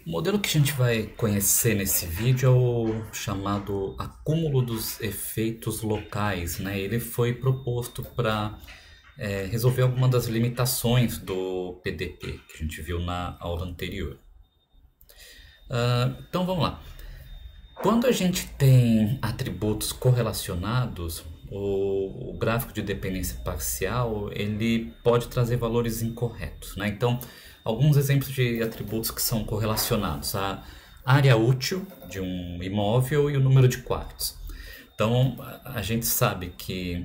O modelo que a gente vai conhecer nesse vídeo é o chamado acúmulo dos efeitos locais, né? Ele foi proposto para resolver algumas das limitações do PDP que a gente viu na aula anterior. Então vamos lá. Quando a gente tem atributos correlacionados, o gráfico de dependência parcial ele pode trazer valores incorretos, né? Então, alguns exemplos de atributos que são correlacionados: a área útil de um imóvel e o número de quartos. Então, a gente sabe que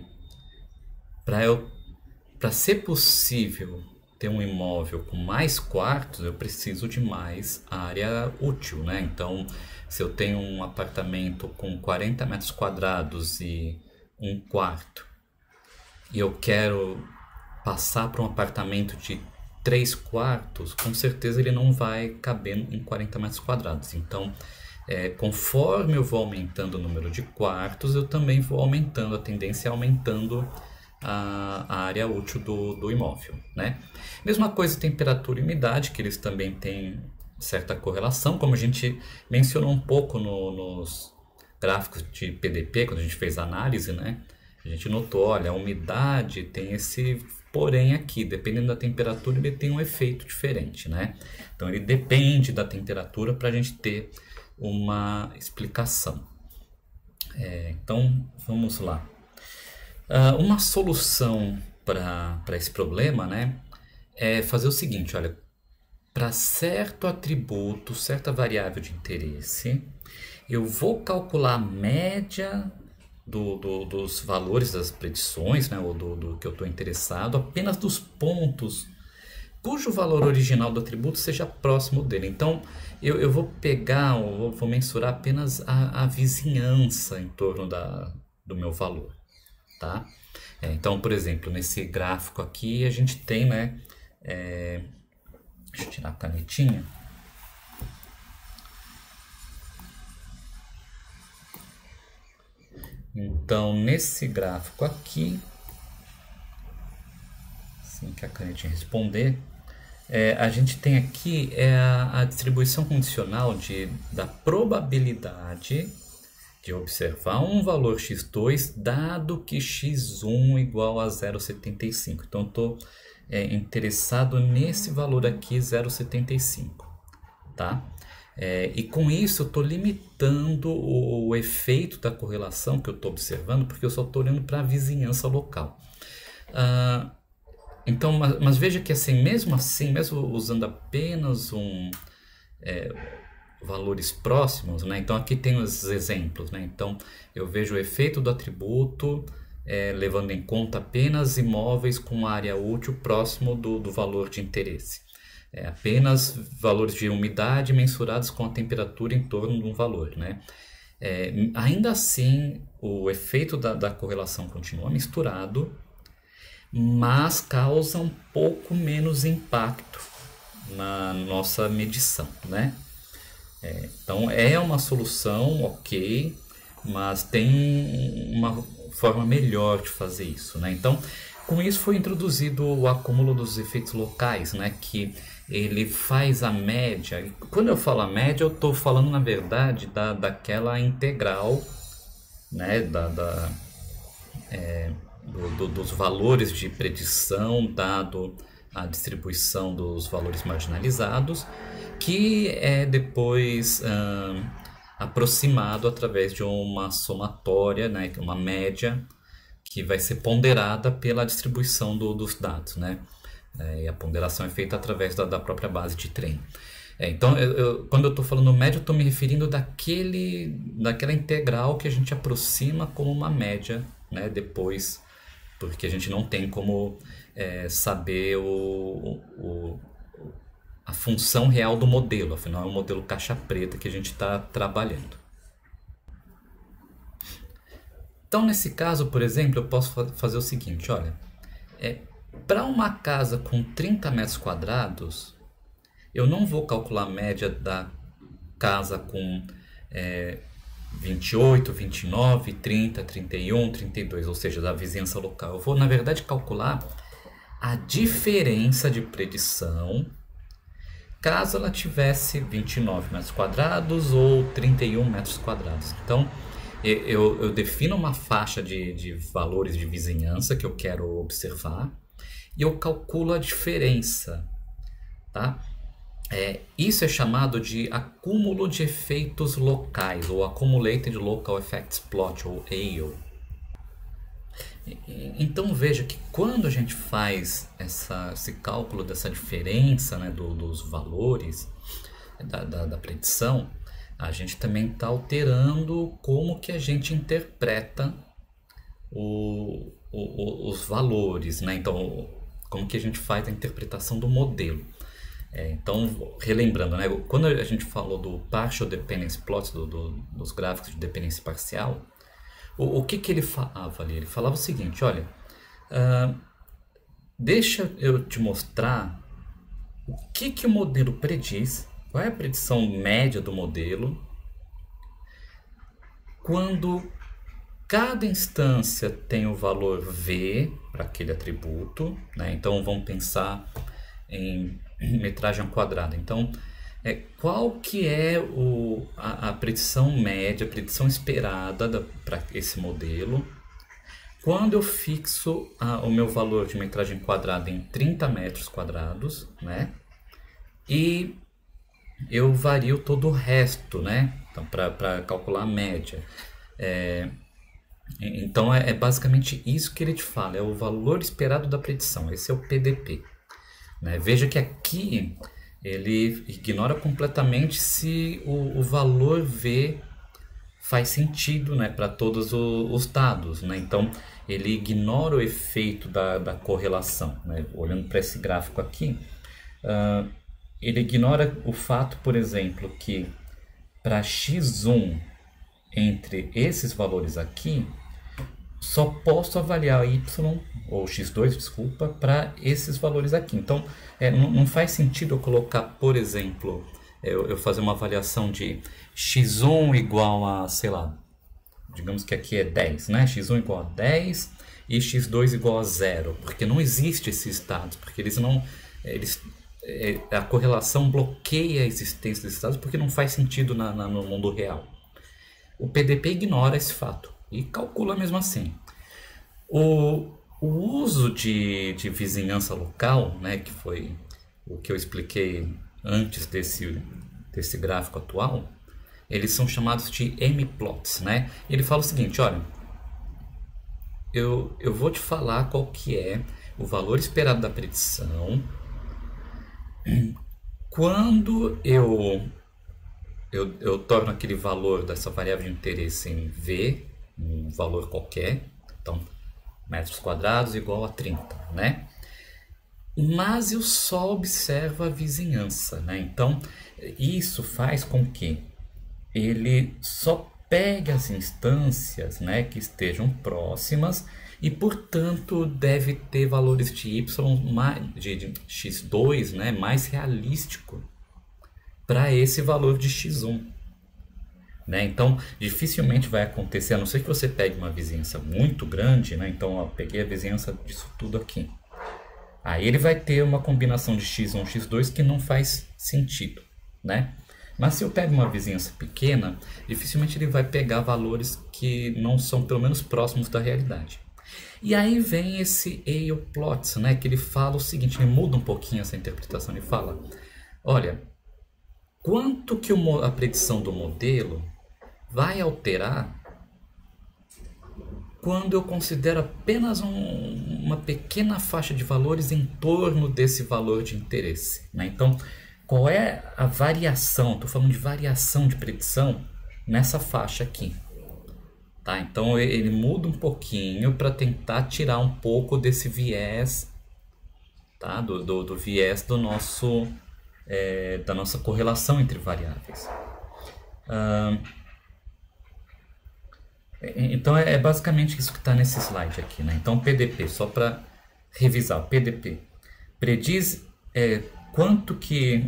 para ser possível ter um imóvel com mais quartos, eu preciso de mais área útil, né? Então, se eu tenho um apartamento com 40 metros quadrados e um quarto, e eu quero passar para um apartamento de 3 quartos, com certeza ele não vai caber em 40 metros quadrados. Então, conforme eu vou aumentando o número de quartos, eu também vou aumentando, a tendência é aumentando a área útil do imóvel, né? Mesma coisa temperatura e umidade, que eles também têm certa correlação, como a gente mencionou um pouco nos gráficos de PDP, quando a gente fez a análise, né? A gente notou, olha, a umidade tem esse porém aqui, dependendo da temperatura, ele tem um efeito diferente, né? Então ele depende da temperatura para a gente ter uma explicação. Então vamos lá. Uma solução para esse problema, né, é fazer o seguinte: olha, para certo atributo, certa variável de interesse, eu vou calcular a média dos valores das predições, né, ou do que eu estou interessado, apenas dos pontos cujo valor original do atributo seja próximo dele. Então, eu vou pegar, ou vou mensurar apenas a vizinhança em torno do meu valor. Tá? Então, por exemplo, nesse gráfico aqui a gente tem, né? Deixa eu tirar a canetinha. Então, nesse gráfico aqui, assim que a canetinha responder, a gente tem aqui a distribuição condicional da probabilidade de observar um valor x2 dado que x1 igual a 0,75. Então, eu estou interessado nesse valor aqui, 0,75. Tá? E com isso eu estou limitando o efeito da correlação que eu estou observando, porque eu só estou olhando para a vizinhança local. Então, mas veja que mesmo usando apenas valores próximos, né? Então aqui tem os exemplos, né? Então eu vejo o efeito do atributo levando em conta apenas imóveis com área útil próximo do valor de interesse. Apenas valores de umidade mensurados com a temperatura em torno de um valor, né? Ainda assim, o efeito da correlação continua misturado, mas causa um pouco menos impacto na nossa medição, né? Então é uma solução ok, mas tem uma forma melhor de fazer isso, né? Então, com isso foi introduzido o acúmulo dos efeitos locais, né? Que ele faz a média. E quando eu falo a média, eu estou falando na verdade daquela integral, né? Dos valores de predição dado a distribuição dos valores marginalizados, que é depois aproximado através de uma somatória, né, uma média que vai ser ponderada pela distribuição dos dados, né? E a ponderação é feita através da própria base de treino. Então, quando eu estou falando média, eu estou me referindo daquela integral que a gente aproxima como uma média, né, depois, porque a gente não tem como saber a função real do modelo, afinal é um modelo caixa preta que a gente está trabalhando. Então, nesse caso, por exemplo, eu posso fazer o seguinte: olha, para uma casa com 30 metros quadrados, eu não vou calcular a média da casa com 28, 29, 30, 31, 32, ou seja, da vizinhança local. Eu vou, na verdade, calcular a diferença de predição caso ela tivesse 29 metros quadrados ou 31 metros quadrados. Então, eu defino uma faixa de valores de vizinhança que eu quero observar e eu calculo a diferença, tá? Isso é chamado de acúmulo de efeitos locais, ou Accumulated Local Effects Plot, ou ALE. Então veja que quando a gente faz esse cálculo dessa diferença, né, dos valores da predição, a gente também está alterando como que a gente interpreta os valores, né? Então, como que a gente faz a interpretação do modelo. Então, relembrando, né, quando a gente falou do Partial Dependence Plots, dos gráficos de dependência parcial, o que ele falava ali? Ele falava o seguinte, olha, deixa eu te mostrar o que o modelo prediz, qual é a predição média do modelo, quando cada instância tem o valor V para aquele atributo, né? Então, vamos pensar em metragem quadrada. Então, qual que é a predição média, a predição esperada para esse modelo, quando eu fixo o meu valor de metragem quadrada em 30 metros quadrados, né? E eu vario todo o resto, né? Então, para calcular a média. Então, é basicamente isso que ele te fala, é o valor esperado da predição. Esse é o PDP. Né? Veja que aqui ele ignora completamente se o valor V faz sentido, né, para todos os dados. Né? Então, ele ignora o efeito da correlação. Né? Olhando para esse gráfico aqui, ele ignora o fato, por exemplo, que para x1 entre esses valores aqui, só posso avaliar y, ou x2, desculpa, para esses valores aqui. Então, não faz sentido eu colocar, por exemplo, eu fazer uma avaliação de x1 igual a, sei lá, digamos que aqui é 10, né? x1 igual a 10 e x2 igual a 0, porque não existe esses dados, porque a correlação bloqueia a existência desses dados porque não faz sentido no mundo real. O PDP ignora esse fato e calcula mesmo assim. O uso de vizinhança local, né, que foi o que eu expliquei antes desse gráfico atual, eles são chamados de M-plots, né? Ele fala o seguinte, olha, eu vou te falar qual que é o valor esperado da predição quando eu torno aquele valor dessa variável de interesse em V, um valor qualquer, então metros quadrados igual a 30, né? Mas eu só observo a vizinhança, né? Então, isso faz com que ele só pegue as instâncias, né, que estejam próximas e, portanto, deve ter valores de y, de x2, né, mais realístico para esse valor de x1. Né? Então, dificilmente vai acontecer, a não ser que você pegue uma vizinhança muito grande, né? Então, eu peguei a vizinhança disso tudo aqui. Aí ele vai ter uma combinação de x1 e x2 que não faz sentido, né? Mas se eu pego uma vizinhança pequena, dificilmente ele vai pegar valores que não são pelo menos próximos da realidade. E aí vem esse ALE-plots, né? Que ele fala o seguinte, ele muda um pouquinho essa interpretação, ele fala, olha, quanto que a predição do modelo vai alterar quando eu considero apenas uma pequena faixa de valores em torno desse valor de interesse, né? Então, qual é a variação? Estou falando de variação de predição nessa faixa aqui. Tá? Então, ele muda um pouquinho para tentar tirar um pouco desse viés, tá? do viés do nosso, da nossa correlação entre variáveis. Então, é basicamente isso que está nesse slide aqui. Né? Então, PDP, só para revisar, o PDP prediz quanto que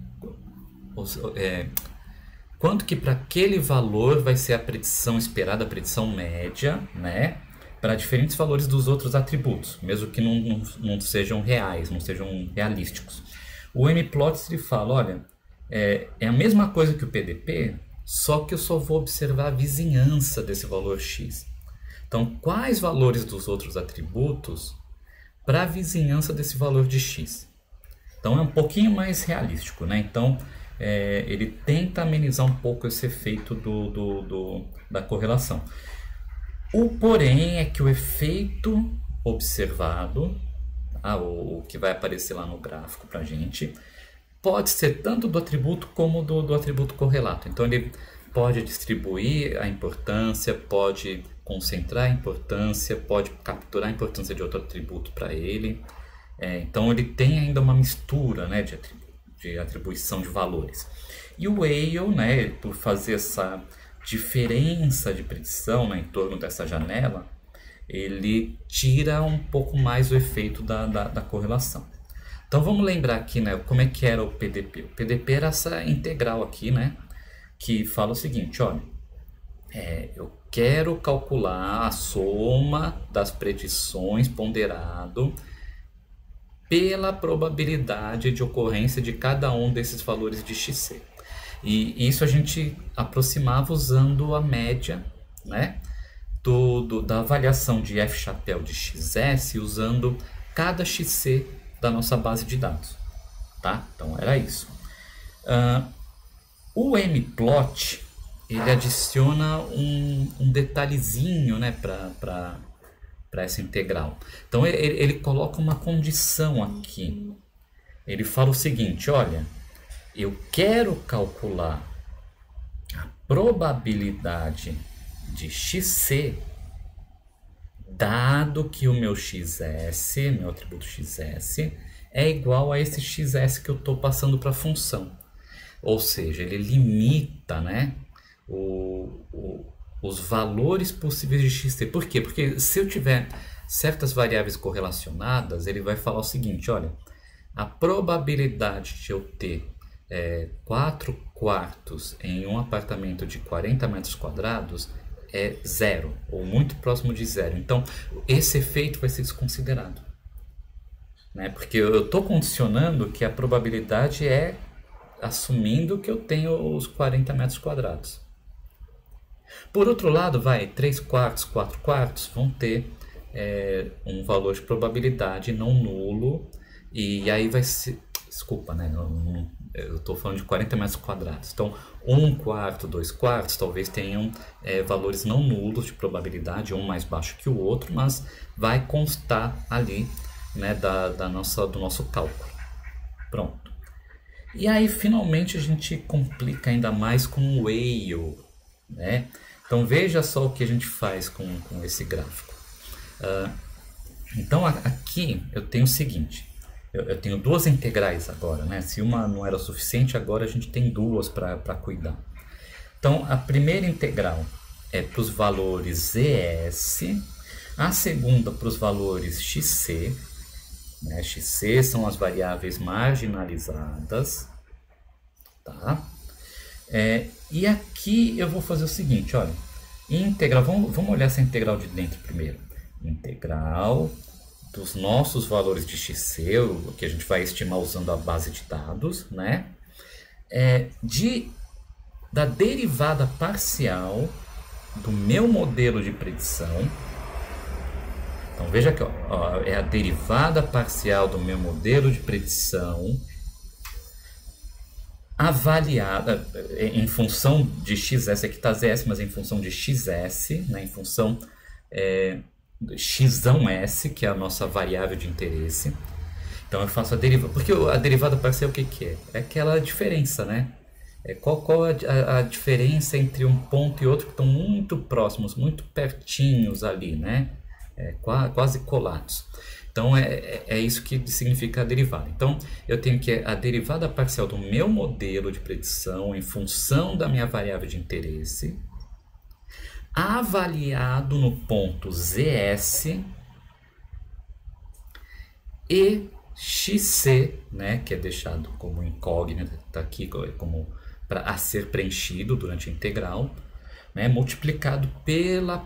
para aquele valor vai ser a predição esperada, a predição média, né? Para diferentes valores dos outros atributos, mesmo que não sejam reais, não sejam realísticos. O Mplot ele fala, olha, é a mesma coisa que o PDP, só que eu só vou observar a vizinhança desse valor x. Então, quais valores dos outros atributos para a vizinhança desse valor de x? Então, é um pouquinho mais realístico, né? Então, ele tenta amenizar um pouco esse efeito da correlação. O porém é que o efeito observado, o que vai aparecer lá no gráfico para a gente, pode ser tanto do atributo como do atributo correlato. Então ele pode distribuir a importância, pode concentrar a importância, pode capturar a importância de outro atributo para ele. Então ele tem ainda uma mistura, né, de atribuição de valores. E o Weyl, né, por fazer essa diferença de predição, né, em torno dessa janela, ele tira um pouco mais o efeito da correlação. Então vamos lembrar aqui, né, como é que era o PDP. O PDP era essa integral aqui, né, que fala o seguinte, olha, eu quero calcular a soma das predições ponderado pela probabilidade de ocorrência de cada um desses valores de xc. E isso a gente aproximava usando a média, né, da avaliação de f chapéu de xs, usando cada xc da nossa base de dados, tá? Então era isso. O Mplot ele adiciona um detalhezinho, né, para essa integral. Então ele coloca uma condição aqui. Ele fala o seguinte, olha, eu quero calcular a probabilidade de xc dado que o meu xs, meu atributo xs, é igual a esse xs que eu estou passando para a função. Ou seja, ele limita, né, os valores possíveis de xc. Por quê? Porque se eu tiver certas variáveis correlacionadas, ele vai falar o seguinte, olha, a probabilidade de eu ter 4 quartos em um apartamento de 40 metros quadrados é zero, ou muito próximo de zero. Então, esse efeito vai ser desconsiderado, né? Porque eu estou condicionando que a probabilidade é assumindo que eu tenho os 40 metros quadrados. Por outro lado, 3 quartos, 4 quartos vão ter um valor de probabilidade não nulo, e aí vai ser... Desculpa, né? Eu estou falando de 40 metros quadrados. Então, 1 quarto, 2 quartos, talvez tenham valores não nulos de probabilidade, um mais baixo que o outro, mas vai constar ali, né, do nosso cálculo. Pronto. E aí, finalmente, a gente complica ainda mais com o Weyl, né? Então, veja só o que a gente faz com esse gráfico. Então, aqui eu tenho o seguinte. Eu tenho duas integrais agora, né? Se uma não era suficiente, agora a gente tem duas para cuidar. Então, a primeira integral é para os valores ES, a segunda para os valores XC, né? XC são as variáveis marginalizadas, tá? E aqui eu vou fazer o seguinte, olha, integral, vamos olhar essa integral de dentro primeiro. Integral dos nossos valores de XC, o que a gente vai estimar usando a base de dados, né? Da derivada parcial do meu modelo de predição. Então veja aqui, ó, é a derivada parcial do meu modelo de predição avaliada em função de xs, aqui está zs, mas em função de xs, né? Em função x(s), que é a nossa variável de interesse. Então eu faço a derivada, porque a derivada parcial o que é? É aquela diferença, né? Qual a diferença entre um ponto e outro que estão muito próximos, muito pertinhos ali, né? Quase colados. Então é isso que significa a derivada. Então eu tenho que a derivada parcial do meu modelo de predição em função da minha variável de interesse, avaliado no ponto ZS e XC, né, que é deixado como incógnito, está aqui como a ser preenchido durante a integral, né, multiplicado pela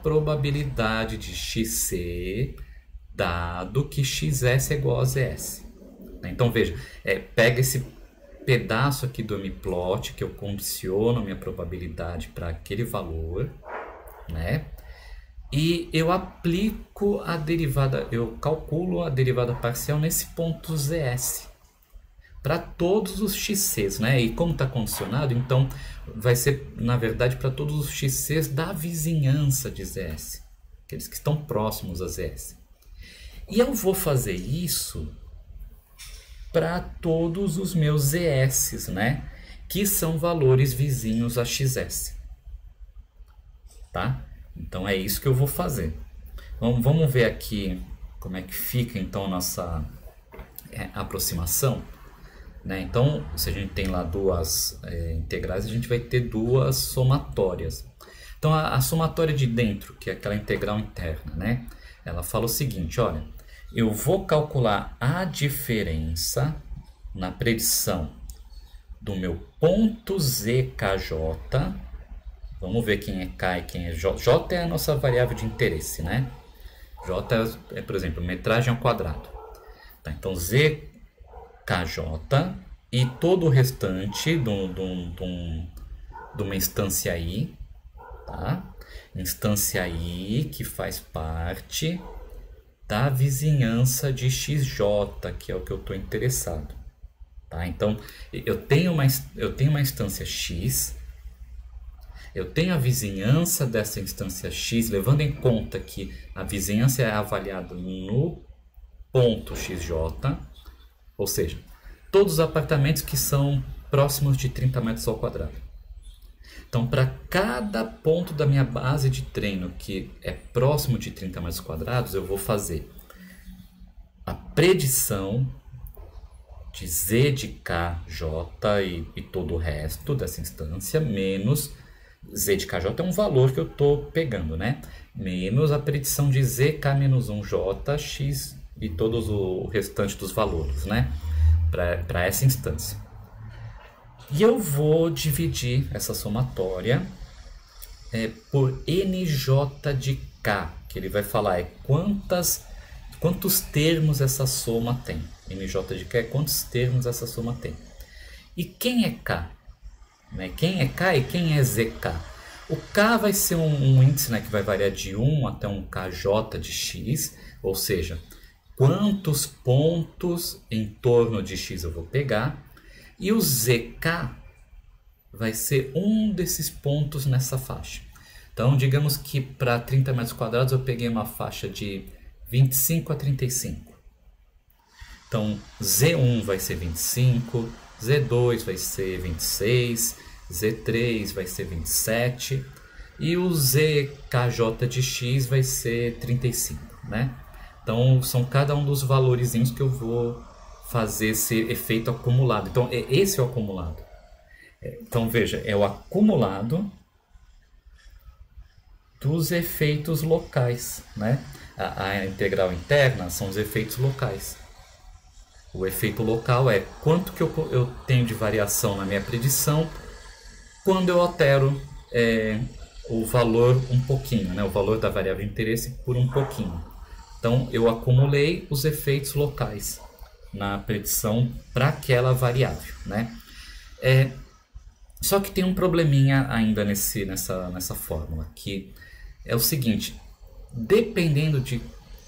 probabilidade de XC, dado que XS é igual a ZS. né? Então veja, pega esse pedaço aqui do mplot que eu condiciono a minha probabilidade para aquele valor, né? E eu aplico a derivada, eu calculo a derivada parcial nesse ponto ZS para todos os xcs, né? E como está condicionado, então vai ser, na verdade, para todos os xcs da vizinhança de ZS, aqueles que estão próximos a ZS. E eu vou fazer isso para todos os meus ZS, né? Que são valores vizinhos a XS. Tá? Então é isso que eu vou fazer. Vamos ver aqui como é que fica então a nossa aproximação. Né? Então, se a gente tem lá duas integrais, a gente vai ter duas somatórias. Então a somatória de dentro, que é aquela integral interna, né? Ela fala o seguinte, olha, eu vou calcular a diferença na predição do meu ponto ZKJ. Vamos ver quem é K e quem é J. J é a nossa variável de interesse, né? J é, por exemplo, metragem ao quadrado. Tá, então, ZKJ e todo o restante de uma instância I, tá? Instância I que faz parte da vizinhança de XJ, que é o que eu estou interessado. Tá? Então, eu tenho uma instância X, eu tenho a vizinhança dessa instância X, levando em conta que a vizinhança é avaliada no ponto XJ, ou seja, todos os apartamentos que são próximos de 30 metros ao quadrado. Então, para cada ponto da minha base de treino que é próximo de 30 metros quadrados, eu vou fazer a predição de Z de KJ e todo o resto dessa instância, menos Z de KJ é um valor que eu estou pegando, né? Menos a predição de ZK-1J, X e todos o restante dos valores, né? Para essa instância. E eu vou dividir essa somatória por NJ de K, que ele vai falar quantos termos essa soma tem. NJ de K é quantos termos essa soma tem. E quem é K? Né? Quem é K e quem é ZK? O K vai ser um índice, né, que vai variar de 1 até um KJ de X, ou seja, quantos pontos em torno de X eu vou pegar. E o ZK vai ser um desses pontos nessa faixa. Então, digamos que para 30 metros quadrados eu peguei uma faixa de 25 a 35. Então, Z1 vai ser 25, Z2 vai ser 26, Z3 vai ser 27 e o ZKJ de X vai ser 35, né? Então, são cada um dos valorzinhos que eu vou fazer esse efeito acumulado. Então, esse é o acumulado. Então, veja, é o acumulado dos efeitos locais, né? A integral interna são os efeitos locais. O efeito local é quanto que eu tenho de variação na minha predição quando eu altero o valor um pouquinho, né? O valor da variável de interesse por um pouquinho. Então, eu acumulei os efeitos locais na predição para aquela variável, né? Só que tem um probleminha ainda nessa fórmula, que é o seguinte: dependendo de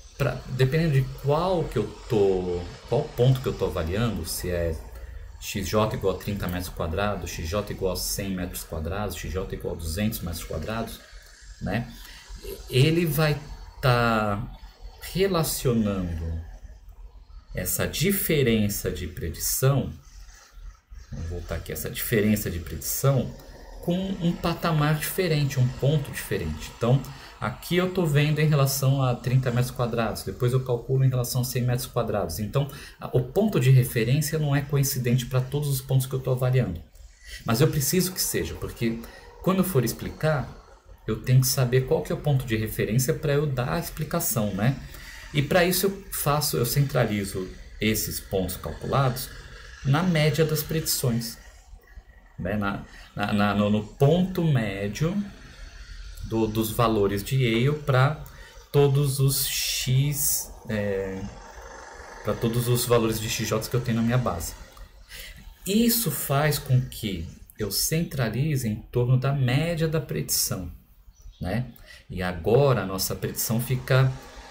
qual ponto que eu estou avaliando, se é XJ igual a 30 metros quadrados, XJ igual a 100 metros quadrados, XJ igual a 200 metros quadrados, né? Ele vai estar relacionando essa diferença de predição, vou voltar aqui, essa diferença de predição com um patamar diferente, um ponto diferente. Então, aqui eu estou vendo em relação a 30 metros quadrados, depois eu calculo em relação a 100 metros quadrados. Então, o ponto de referência não é coincidente para todos os pontos que eu estou avaliando. Mas eu preciso que seja, porque quando eu for explicar, eu tenho que saber qual que é o ponto de referência para eu dar a explicação, né? E para isso eu centralizo esses pontos calculados na média das predições, né? No ponto médio dos valores de Yale para todos os X para todos os valores de XJ que eu tenho na minha base. Isso faz com que eu centralize em torno da média da predição, né? E agora a nossa predição fica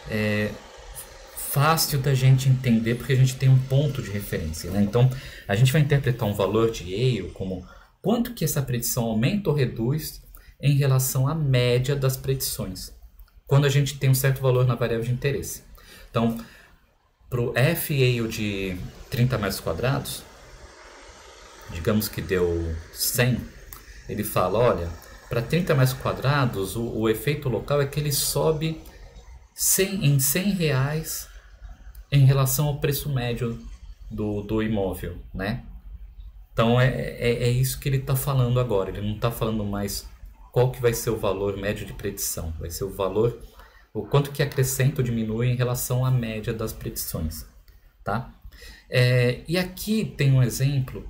fácil da gente entender, porque a gente tem um ponto de referência, né? Então a gente vai interpretar um valor de Yale como quanto que essa predição aumenta ou reduz em relação à média das predições, quando a gente tem um certo valor na variável de interesse. Então, para o F Yale de 30 metros quadrados, digamos que deu 100, ele fala, olha, para 30 metros quadrados, o efeito local é que ele sobe em 100 reais em relação ao preço médio do imóvel, né? Então é isso que ele está falando agora. Ele não está falando mais qual que vai ser o valor médio de predição. Vai ser o valor, o quanto que acrescenta ou diminui em relação à média das predições, tá? E aqui tem um exemplo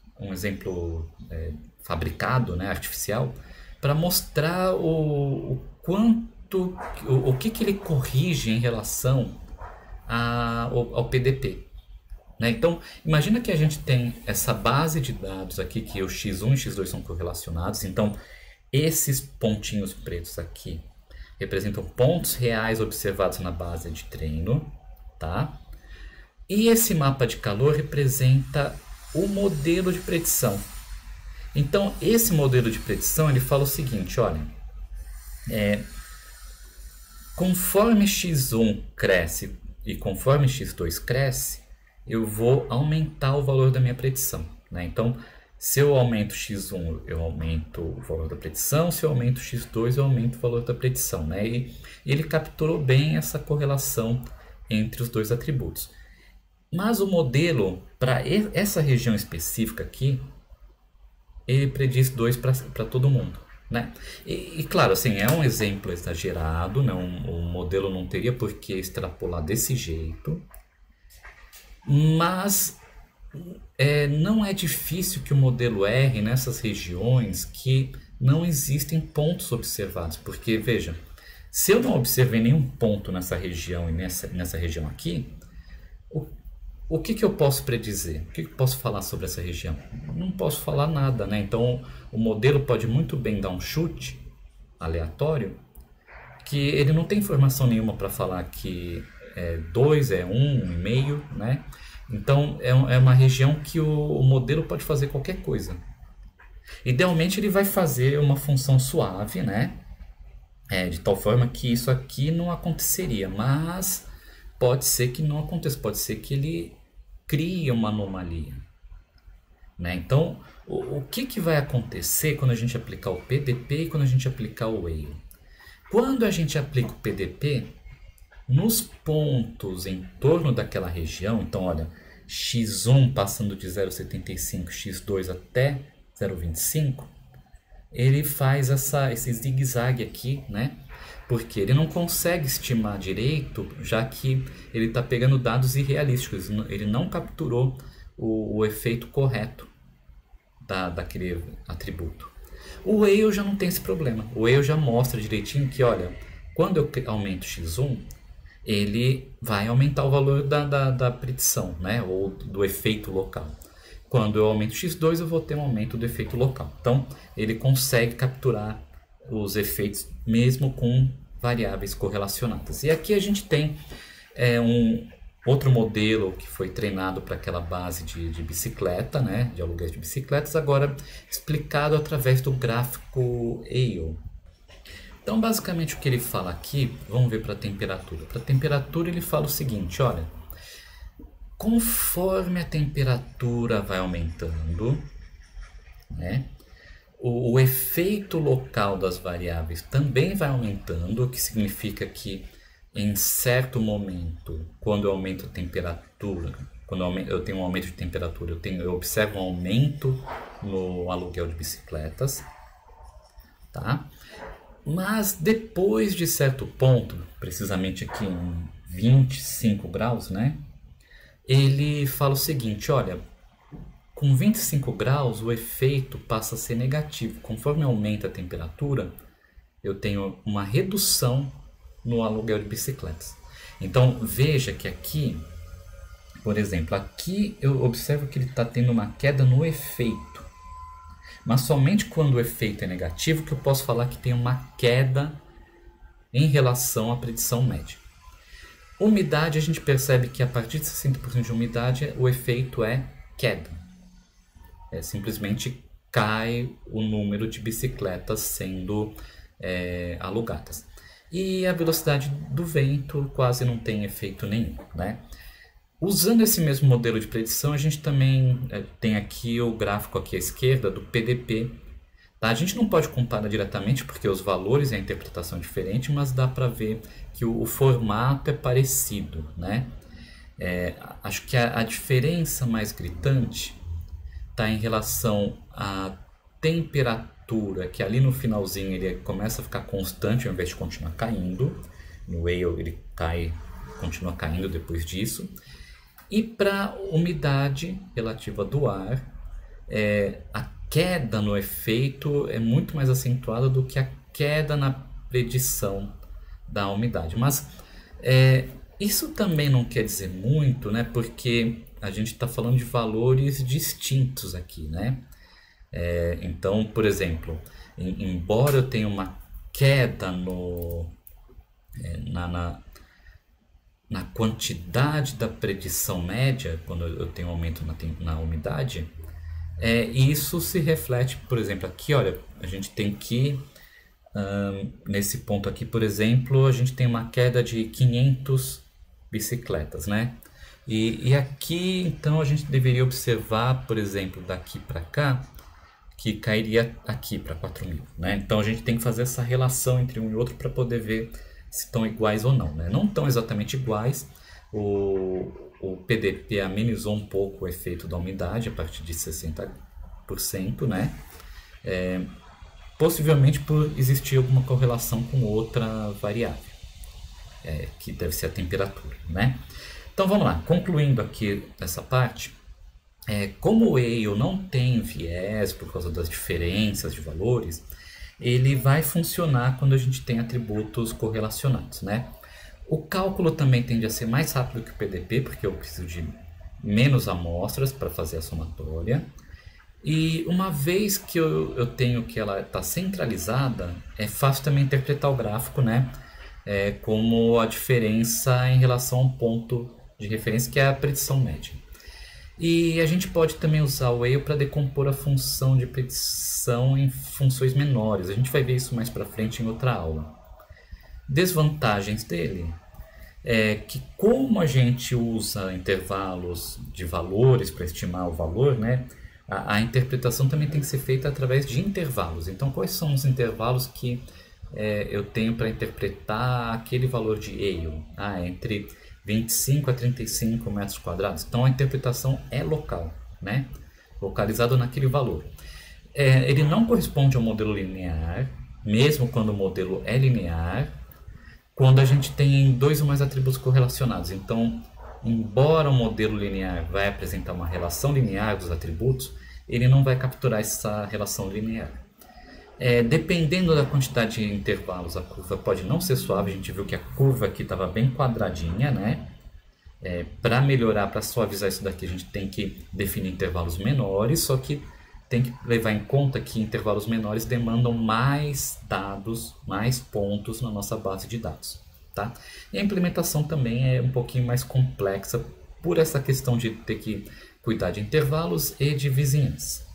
fabricado, né, artificial, para mostrar o que ele corrige em relação ao PDP. Né? Então, imagina que a gente tem essa base de dados aqui, que o X1 e X2 são correlacionados. Então, esses pontinhos pretos aqui representam pontos reais observados na base de treino, tá? E esse mapa de calor representa o modelo de predição. Então, esse modelo de predição, ele fala o seguinte, olha, conforme X1 cresce e conforme X2 cresce, eu vou aumentar o valor da minha predição, né? Então, se eu aumento X1, eu aumento o valor da predição, se eu aumento X2, eu aumento o valor da predição, né? E ele capturou bem essa correlação entre os dois atributos. Mas o modelo, para essa região específica aqui, ele prediz 2 para todo mundo, né? E claro, assim, é um exemplo exagerado, né? O modelo não teria por que extrapolar desse jeito, mas não é difícil que o modelo erre nessas regiões que não existem pontos observados, porque veja, se eu não observei nenhum ponto nessa região e nessa região aqui, o que eu posso predizer? O que eu posso falar sobre essa região? Não posso falar nada, né? Então o modelo pode muito bem dar um chute aleatório, que ele não tem informação nenhuma para falar que 2 é 1,5, né? Então é uma região que o modelo pode fazer qualquer coisa. Idealmente ele vai fazer uma função suave, né? De tal forma que isso aqui não aconteceria, mas pode ser que não aconteça, pode ser que ele crie uma anomalia, né? Então o que vai acontecer quando a gente aplicar o PDP e quando a gente aplicar o Yale? Quando a gente aplica o PDP, nos pontos em torno daquela região, então olha, X1 passando de 0,75, X2 até 0,25, ele faz esse zigue-zague aqui, né? Porque ele não consegue estimar direito, já que ele está pegando dados irrealísticos, ele não capturou o efeito correto daquele atributo. O Yale já não tem esse problema, o Yale já mostra direitinho que, olha, quando eu aumento X1, ele vai aumentar o valor da predição, né? Ou do efeito local. Quando eu aumento X2, eu vou ter um aumento do efeito local. Então, ele consegue capturar os efeitos mesmo com variáveis correlacionadas. E aqui a gente tem um outro modelo que foi treinado para aquela base de bicicleta, né? De aluguéis de bicicletas, agora explicado através do gráfico Yale. Então, basicamente, o que ele fala aqui, vamos ver para a temperatura. Para a temperatura, ele fala o seguinte, olha, conforme a temperatura vai aumentando, né, o efeito local das variáveis também vai aumentando, o que significa que em certo momento, quando eu aumento a temperatura, quando eu tenho um aumento de temperatura, eu observo um aumento no aluguel de bicicletas, tá? Mas depois de certo ponto, precisamente aqui em 25 graus, né? Ele fala o seguinte, olha, com 25 graus o efeito passa a ser negativo. Conforme aumenta a temperatura, eu tenho uma redução no aluguel de bicicletas. Então veja que aqui Por exemplo, aqui eu observo que ele está tendo uma queda no efeito. Mas somente quando o efeito é negativo que eu posso falar que tem uma queda em relação à predição média. Umidade, a gente percebe que a partir de 60% de umidade o efeito é queda. Simplesmente cai o número de bicicletas sendo alugadas. E a velocidade do vento quase não tem efeito nenhum, né? Usando esse mesmo modelo de predição, a gente também tem aqui o gráfico aqui à esquerda do PDP. Tá? A gente não pode comparar diretamente porque os valores e a interpretação é diferente, mas dá para ver que o formato é parecido, né? Acho que a diferença mais gritante está em relação à temperatura, que ali no finalzinho ele começa a ficar constante ao invés de continuar caindo. No Whale ele continua caindo depois disso. E para umidade relativa do ar, a queda no efeito é muito mais acentuada do que a queda na predição da umidade. Mas isso também não quer dizer muito, né? Porque a gente está falando de valores distintos aqui, né? Então, por exemplo, embora eu tenha uma queda na quantidade da predição média, quando eu tenho aumento na umidade, isso se reflete, por exemplo, aqui, olha, a gente tem que, nesse ponto aqui, por exemplo, a gente tem uma queda de 500 bicicletas, né? E aqui, então, a gente deveria observar, por exemplo, daqui para cá, que cairia aqui para 4.000, né? Então, a gente tem que fazer essa relação entre um e outro para poder ver se estão iguais ou não, né? Não estão exatamente iguais. O PDP amenizou um pouco o efeito da umidade a partir de 60%, né? Possivelmente por existir alguma correlação com outra variável, que deve ser a temperatura, né? Então vamos lá, concluindo aqui essa parte, como o Whale não tem viés por causa das diferenças de valores, ele vai funcionar quando a gente tem atributos correlacionados, né? O cálculo também tende a ser mais rápido que o PDP, porque eu preciso de menos amostras para fazer a somatória. E uma vez que eu tenho que ela está centralizada, é fácil também interpretar o gráfico, né? Como a diferença em relação a um ponto de referência, que é a predição média. E a gente pode também usar o Whale para decompor a função de predição em funções menores. A gente vai ver isso mais para frente em outra aula. Desvantagens dele é que, como a gente usa intervalos de valores para estimar o valor, né, a interpretação também tem que ser feita através de intervalos. Então, quais são os intervalos que eu tenho para interpretar aquele valor de Whale? Entre 25 a 35 metros quadrados. Então a interpretação é local, né? Localizado naquele valor. Ele não corresponde ao modelo linear, mesmo quando o modelo é linear, quando a gente tem dois ou mais atributos correlacionados. Então, embora o modelo linear vai apresentar uma relação linear dos atributos, ele não vai capturar essa relação linear. Dependendo da quantidade de intervalos, a curva pode não ser suave. A gente viu que a curva aqui estava bem quadradinha, né? Para melhorar, para suavizar isso daqui, a gente tem que definir intervalos menores, só que tem que levar em conta que intervalos menores demandam mais dados, mais pontos na nossa base de dados, tá? E a implementação também é um pouquinho mais complexa por essa questão de ter que cuidar de intervalos e de vizinhança.